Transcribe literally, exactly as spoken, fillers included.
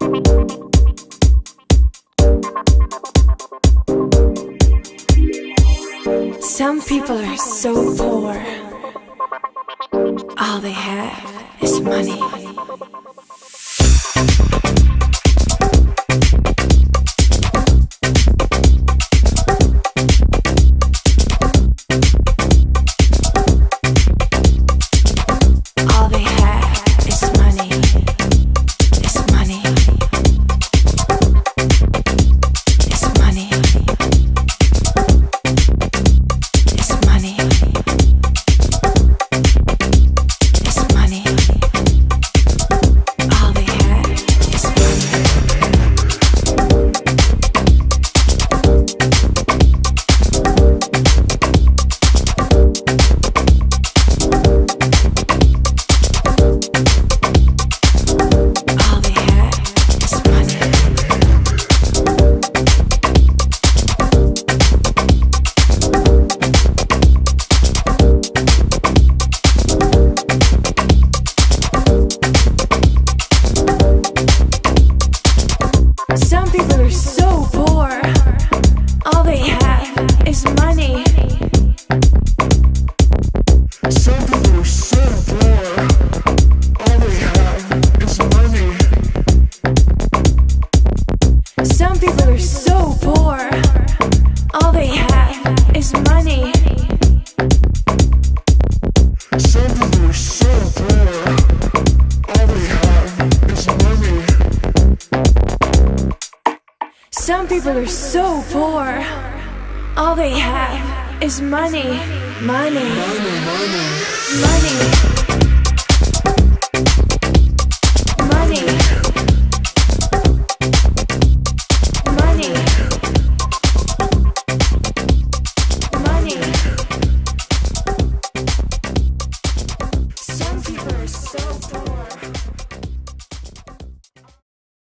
Some people are so poor, all they have is money. Some people are so poor, all they have is money. Some people are so poor, all they have is money. Some people are so poor, all they have is money. Some people are so poor, all they have is money. Some people are so poor, all they have is money, money, money, money, money.